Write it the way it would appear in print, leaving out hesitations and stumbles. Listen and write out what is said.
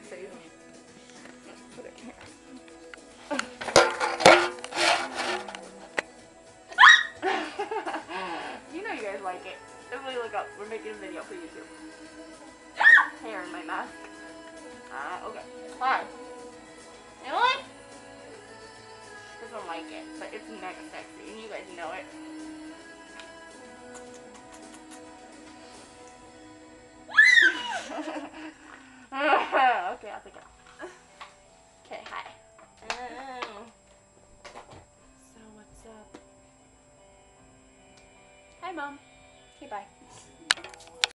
sexy. Put it here. You know you guys like it. Definitely look up. We're making a video for YouTube. Hair in my mask. Okay. Hi. You know what? Doesn't like it, but it's mega sexy, and you guys know it. Okay, I'll take it off. Okay, hi. So what's up? Hi, Mom.